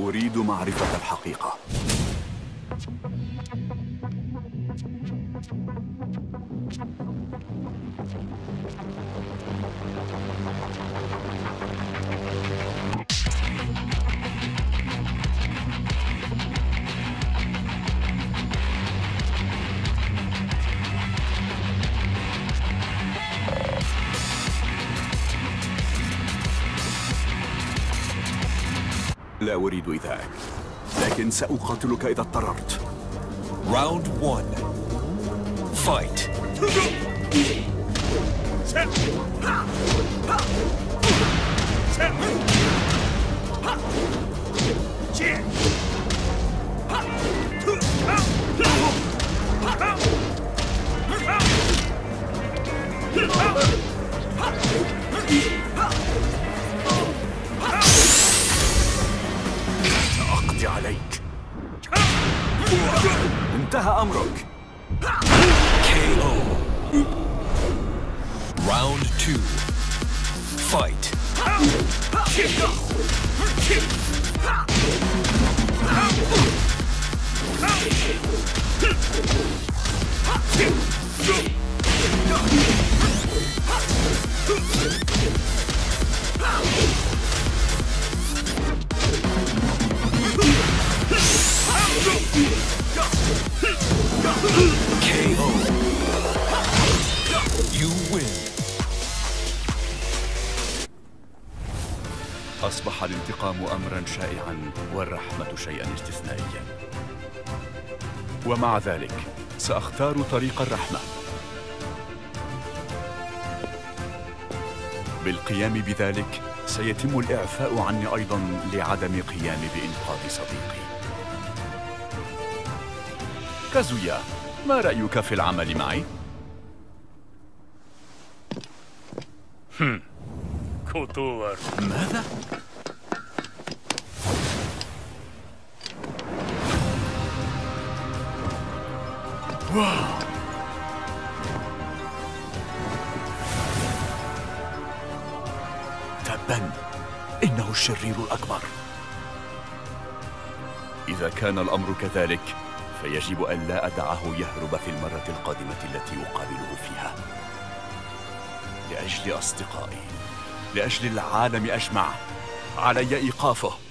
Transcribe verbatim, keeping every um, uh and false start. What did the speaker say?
أريد معرفة الحقيقة. لا أريد إيذائك، لكن سأقاتلك إذا اضطررت. Round one. Fight. سأقضي عليك. انتهى أمرك. K O. Round two. Fight. K O. You win. أصبح الانتقام أمراً شائعاً والرحمة شيئاً استثنائياً، ومع ذلك سأختار طريق الرحمة. بالقيام بذلك سيتم الإعفاء عني أيضاً لعدم قيامي بإنقاذ صديقي. كازويا، ما رأيك في العمل معي؟ هم. كوتوار. ماذا؟ واو. تبا، إنه الشرير الأكبر. إذا كان الأمر كذلك فيجب أن لا أدعه يهرب في المرة القادمة التي أقابله فيها. لأجل أصدقائي، لأجل العالم أجمع، علي إيقافه.